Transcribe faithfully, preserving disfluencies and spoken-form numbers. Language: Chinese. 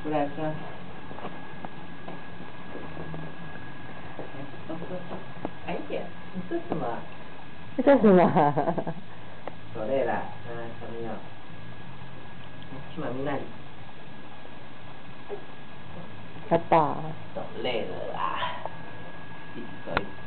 出来出来。走走走。哎呀，你这什么？ 这叫什么？ 走累了，嗯，小朋友，去妈咪那里。 太大。 走累了啦，一起走一起。